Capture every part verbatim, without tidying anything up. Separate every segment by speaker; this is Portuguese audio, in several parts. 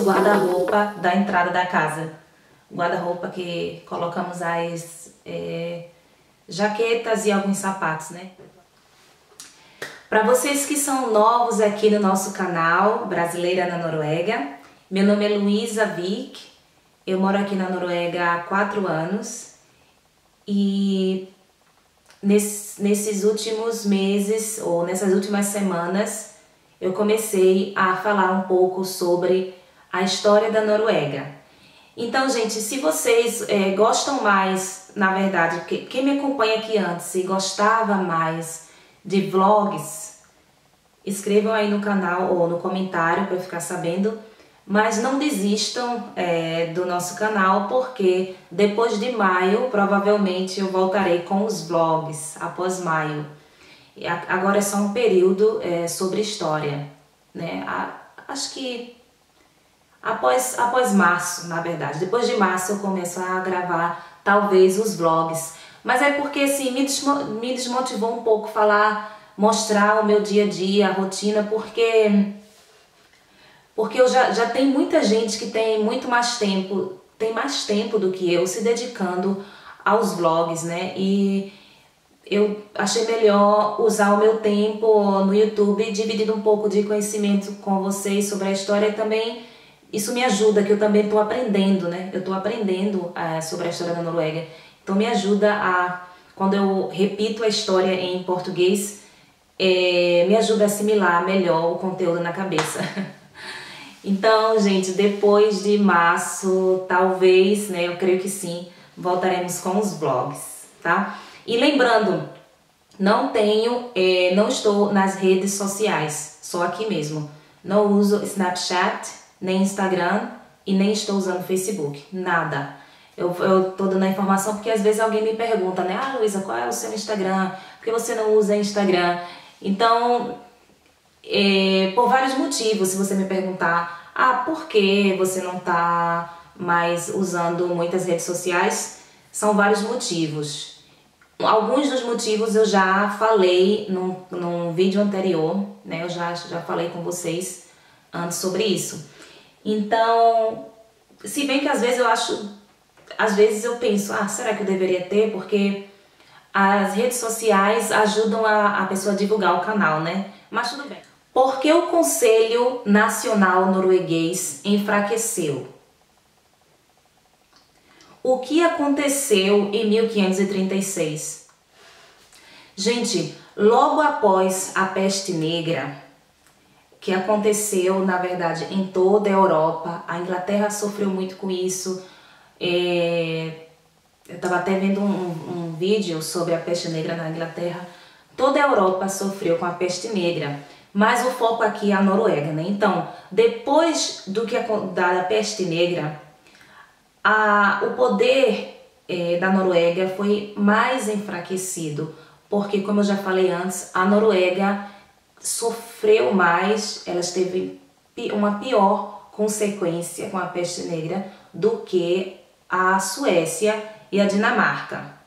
Speaker 1: guarda-roupa da entrada da casa. Guarda-roupa que colocamos as é, jaquetas e alguns sapatos, né? Para vocês que são novos aqui no nosso canal, Brasileira na Noruega, meu nome é Luísa Vik, eu moro aqui na Noruega há quatro anos e nesse, nesses últimos meses ou nessas últimas semanas eu comecei a falar um pouco sobre a história da Noruega. Então, gente, se vocês é, gostam mais, na verdade, que, quem me acompanha aqui antes e gostava mais de vlogs, escrevam aí no canal ou no comentário para eu ficar sabendo, mas não desistam é, do nosso canal, porque depois de maio, provavelmente eu voltarei com os vlogs, após maio. E a, agora é só um período é, sobre história, né? A, acho que após, após março, na verdade. Depois de março eu começo a gravar, talvez, os vlogs. Mas é porque, assim, me, desmo me desmotivou um pouco falar, mostrar o meu dia a dia, a rotina, porque... Porque eu já, já tem muita gente que tem muito mais tempo, tem mais tempo do que eu se dedicando aos vlogs, né? E eu achei melhor usar o meu tempo no YouTube, dividindo um pouco de conhecimento com vocês sobre a história e também isso me ajuda, que eu também estou aprendendo, né? Eu estou aprendendo uh, sobre a história da Noruega. Então me ajuda a, quando eu repito a história em português, é, me ajuda a assimilar melhor o conteúdo na cabeça. Então, gente, depois de março, talvez, né, eu creio que sim, voltaremos com os vlogs, tá? E lembrando, não tenho, é, não estou nas redes sociais, só aqui mesmo. Não uso Snapchat, nem Instagram e nem estou usando Facebook, nada. Eu, eu tô dando a informação porque às vezes alguém me pergunta, né? Ah, Luísa, qual é o seu Instagram? Por que você não usa Instagram? Então... É, por vários motivos, se você me perguntar, ah, por que você não tá mais usando muitas redes sociais? São vários motivos. Alguns dos motivos eu já falei num, num vídeo anterior, né? Eu já, já falei com vocês antes sobre isso. Então, se bem que às vezes eu acho, às vezes eu penso, ah, será que eu deveria ter? Porque as redes sociais ajudam a, a pessoa a divulgar o canal, né? Mas tudo bem. Por que o Conselho Nacional Norueguês enfraqueceu? O que aconteceu em mil quinhentos e trinta e seis? Gente, logo após a peste negra, que aconteceu, na verdade, em toda a Europa, a Inglaterra sofreu muito com isso. É... Eu estava até vendo um, um vídeo sobre a peste negra na Inglaterra. Toda a Europa sofreu com a peste negra. Mas o foco aqui é a Noruega, né? Então, depois do que da peste negra, a, o poder é, da Noruega foi mais enfraquecido, porque, como eu já falei antes, a Noruega sofreu mais, ela teve uma pior consequência com a peste negra do que a Suécia e a Dinamarca.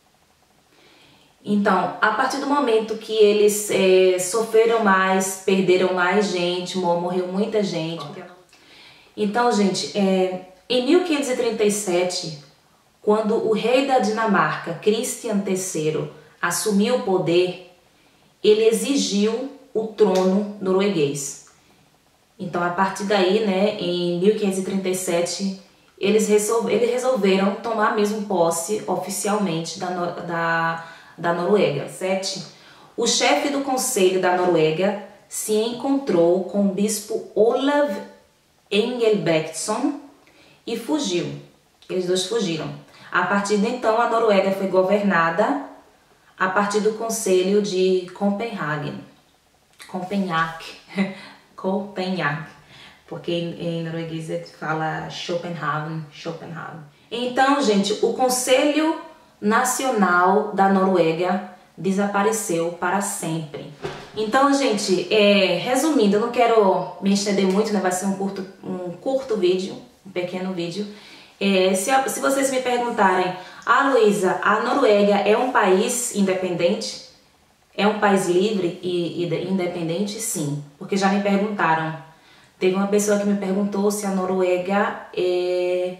Speaker 1: Então, a partir do momento que eles é, sofreram mais, perderam mais gente, morreu muita gente. Então, gente, é, em mil quinhentos e trinta e sete, quando o rei da Dinamarca, Christian terceiro, assumiu o poder, ele exigiu o trono norueguês. Então, a partir daí, né, em mil quinhentos e trinta e sete, eles, resolv eles resolveram tomar mesmo posse oficialmente da... da da Noruega. sete. O chefe do conselho da Noruega se encontrou com o bispo Olav Engelbrektsson e fugiu. Eles dois fugiram. A partir de então, a Noruega foi governada a partir do conselho de Copenhagen. Copenhague. Copenhague. Porque em, em norueguês ele fala Copenhagen. Copenhagen. Então, gente, o conselho nacional da Noruega desapareceu para sempre. Então, gente, é, resumindo, eu não quero me estender muito, né? Vai ser um curto, um curto vídeo, um pequeno vídeo. É, se, se vocês me perguntarem, ah, Luísa, a Noruega é um país independente? É um país livre e, e independente? Sim, porque já me perguntaram. Teve uma pessoa que me perguntou se a Noruega é,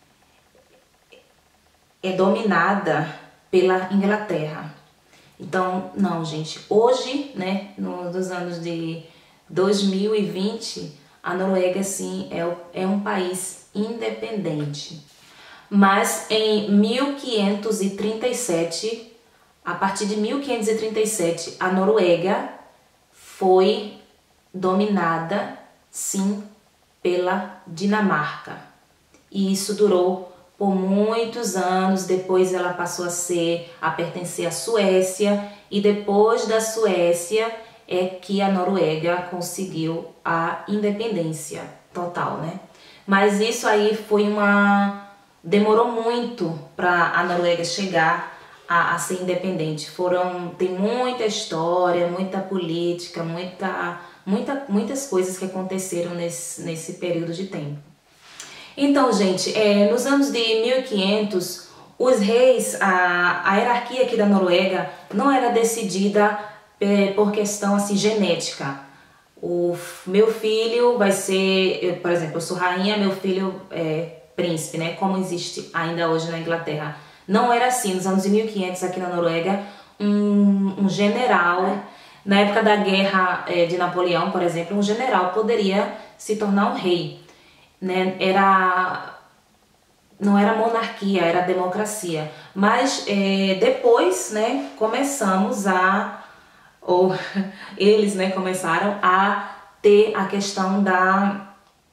Speaker 1: é dominada pela Inglaterra. Então, não, gente. Hoje, né, no, nos anos de dois mil e vinte, a Noruega, sim, é, é um país independente. Mas em mil quinhentos e trinta e sete, a partir de mil quinhentos e trinta e sete, a Noruega foi dominada, sim, pela Dinamarca. E isso durou por muitos anos. Depois ela passou a ser, a pertencer à Suécia, e depois da Suécia é que a Noruega conseguiu a independência total, né? Mas isso aí foi uma... demorou muito para a Noruega chegar a, a ser independente. Foram, tem muita história, muita política, muita, muita, muitas coisas que aconteceram nesse, nesse período de tempo. Então, gente, é, nos anos de mil e quinhentos, os reis, a, a hierarquia aqui da Noruega não era decidida é, por questão assim, genética. O meu filho vai ser, eu, por exemplo, eu sou rainha, meu filho é príncipe, né? Como existe ainda hoje na Inglaterra. Não era assim. Nos anos de mil e quinhentos, aqui na Noruega, um, um general, na época da guerra é, de Napoleão, por exemplo, um general poderia se tornar um rei. Né? Era, não era monarquia, era democracia. Mas é, depois, né, começamos a, ou eles, né, começaram a ter a questão da,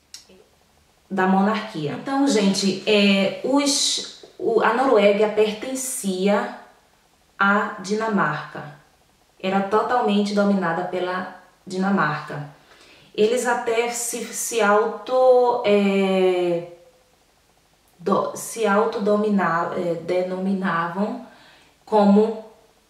Speaker 1: da monarquia. Então, gente, é, os, o, a Noruega pertencia à Dinamarca. Era totalmente dominada pela Dinamarca. Eles até se, se auto é, do, se autodominavam, é, denominavam como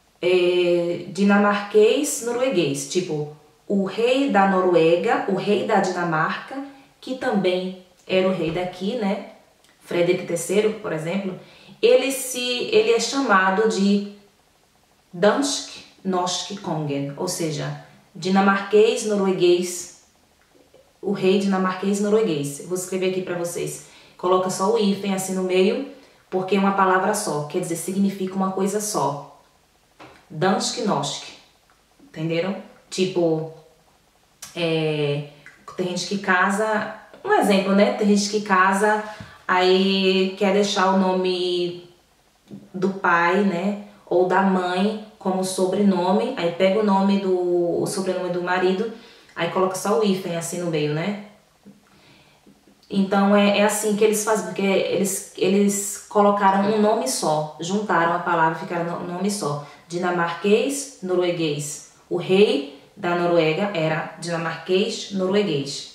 Speaker 1: é, dinamarquês norueguês, tipo o rei da Noruega, o rei da Dinamarca, que também era o rei daqui, né? Frederick terceiro, por exemplo, ele se ele é chamado de Dansk Norsk Kongen, ou seja, dinamarquês norueguês. O rei dinamarquês norueguês. Eu vou escrever aqui para vocês. Coloca só o hífen assim no meio, porque é uma palavra só. Quer dizer, significa uma coisa só. Dansk Norsk. Entenderam? Tipo, é, tem gente que casa... Um exemplo, né? Tem gente que casa, aí quer deixar o nome do pai, né? Ou da mãe como sobrenome. Aí pega o nome do... o sobrenome do marido... Aí coloca só o hífen assim no meio, né? Então é, é assim que eles fazem, porque eles, eles colocaram um nome só, juntaram a palavra e ficaram um nome só. Dinamarquês, norueguês. O rei da Noruega era dinamarquês, norueguês.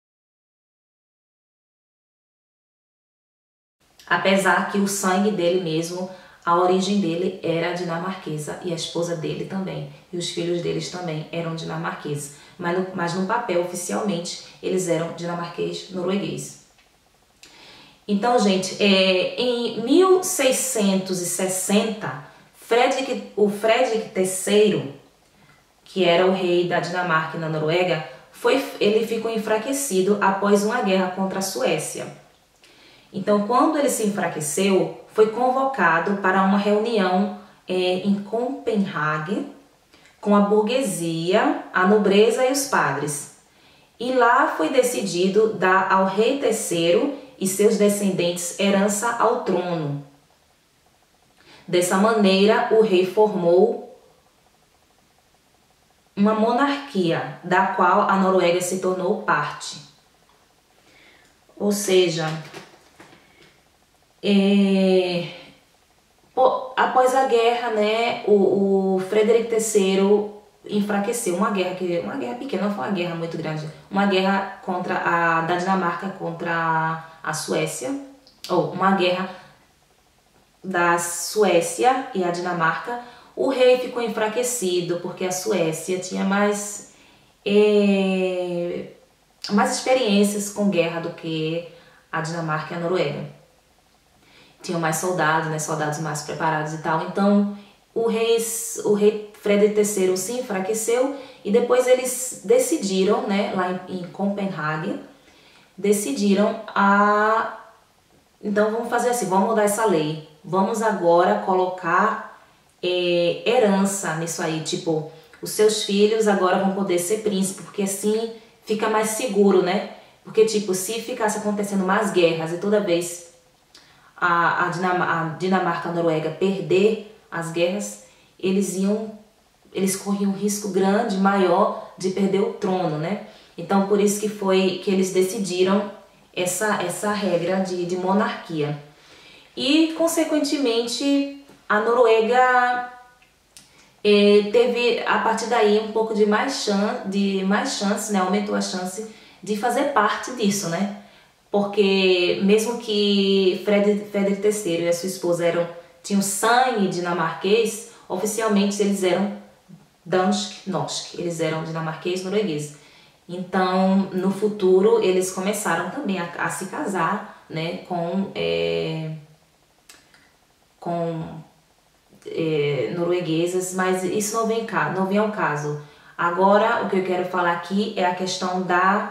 Speaker 1: Apesar que o sangue dele mesmo, a origem dele era dinamarquesa e a esposa dele também. E os filhos deles também eram dinamarqueses. Mas no, mas no papel, oficialmente, eles eram dinamarquês-norueguês. Então, gente, é, em mil seiscentos e sessenta, Frederick, o Frederick terceiro, que era o rei da Dinamarca e da Noruega, foi, ele ficou enfraquecido após uma guerra contra a Suécia. Então, quando ele se enfraqueceu, foi convocado para uma reunião é, em Copenhague, com a burguesia, a nobreza e os padres. E lá foi decidido dar ao rei terceiro e seus descendentes herança ao trono. Dessa maneira, o rei formou uma monarquia, da qual a Noruega se tornou parte. Ou seja, é, pô, após a guerra, né, o, o Frederick terceiro enfraqueceu. Uma guerra que uma guerra pequena, não foi uma guerra muito grande, uma guerra contra a da Dinamarca contra a Suécia, ou uma guerra da Suécia e a Dinamarca. O rei ficou enfraquecido porque a Suécia tinha mais é, mais experiências com guerra do que a Dinamarca e a Noruega. Tinham mais soldados, né, soldados mais preparados e tal. Então, o rei, o rei Frederico terceiro se enfraqueceu e depois eles decidiram, né, lá em, em Copenhague, decidiram a... Então vamos fazer assim, vamos mudar essa lei. Vamos agora colocar é, herança nisso aí, tipo, os seus filhos agora vão poder ser príncipe, porque assim fica mais seguro, né? Porque, tipo, se ficasse acontecendo mais guerras e toda vez a, a, Dinamar a Dinamarca, a Noruega perder as guerras, eles iam, eles corriam um risco grande, maior de perder o trono, né? Então, por isso que foi que eles decidiram essa, essa regra de, de monarquia. E, consequentemente, a Noruega eh, teve, a partir daí, um pouco de mais chance, de mais chance, né? Aumentou a chance de fazer parte disso, né? Porque mesmo que Frederico terceiro e a sua esposa eram, tinham sangue dinamarquês, oficialmente eles eram dansk-norsk, eles eram dinamarquês-norueguês. Então, no futuro, eles começaram também a, a se casar, né, com, é, com é, norueguesas, mas isso não vem, cá, não vem ao caso. Agora, o que eu quero falar aqui é a questão da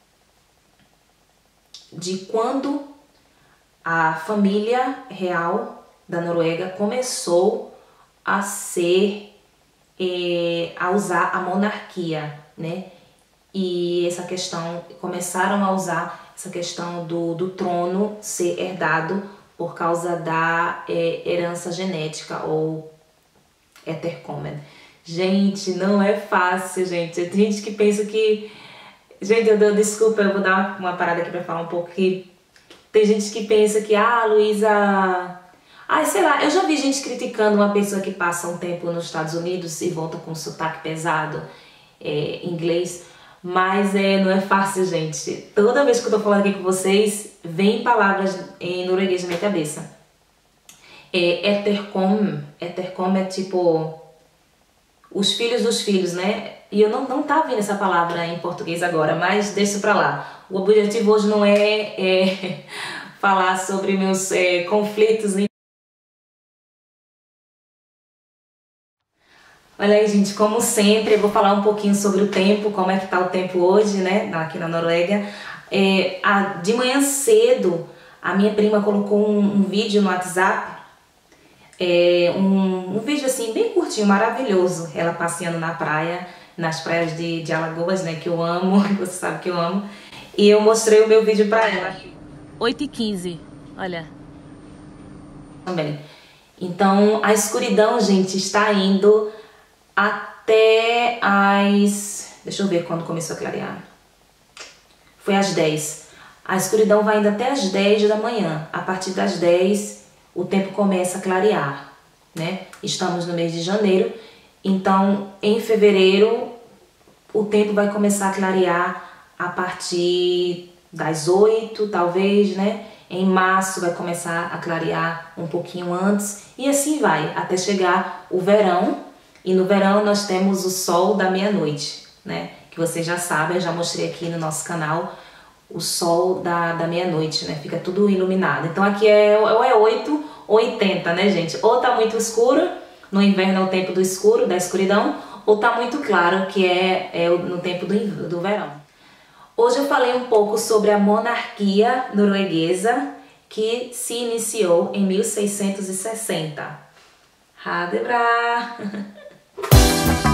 Speaker 1: de quando a família real da Noruega começou a ser, eh, a usar a monarquia, né? E essa questão, começaram a usar essa questão do, do trono ser herdado por causa da eh, herança genética ou etterkommon. Gente, não é fácil, gente. Tem gente que pensa que... Gente, eu dou desculpa, eu vou dar uma parada aqui pra falar um pouco que tem gente que pensa que, ah, Luísa... Ai, sei lá, eu já vi gente criticando uma pessoa que passa um tempo nos Estados Unidos e volta com sotaque pesado, é, inglês, mas é, não é fácil, gente. Toda vez que eu tô falando aqui com vocês, vem palavras em norueguês na minha cabeça. É, etterkommon, etterkommon é tipo... os filhos dos filhos, né? E eu não, não tá vendo essa palavra em português agora, mas deixa isso pra lá. O objetivo hoje não é, é falar sobre meus é, conflitos. Olha aí, gente, como sempre, eu vou falar um pouquinho sobre o tempo, como é que tá o tempo hoje, né, aqui na Noruega. É, a, de manhã cedo, a minha prima colocou um, um vídeo no WhatsApp, é, um, um vídeo assim, bem curtinho, maravilhoso, ela passeando na praia, nas praias de, de Alagoas, né, que eu amo, você sabe que eu amo, e eu mostrei o meu vídeo pra ela. oito e quinze, olha. Também. Então, a escuridão, gente, está indo até as... Deixa eu ver quando começou a clarear. Foi às dez. A escuridão vai indo até às dez da manhã. A partir das dez, o tempo começa a clarear, né? Estamos no mês de janeiro, então em fevereiro o tempo vai começar a clarear a partir das oito, talvez, né? Em março vai começar a clarear um pouquinho antes e assim vai, até chegar o verão. E no verão nós temos o sol da meia-noite, né? Que vocês já sabem, eu já mostrei aqui no nosso canal o sol da, da meia-noite, né? Fica tudo iluminado. Então aqui é, ou é oito ou oitenta, né, gente? Ou tá muito escuro, no inverno é o tempo do escuro, da escuridão, ou tá muito claro, que é, é no tempo do, do verão. Hoje eu falei um pouco sobre a monarquia norueguesa, que se iniciou em mil seiscentos e sessenta. Ha det bra!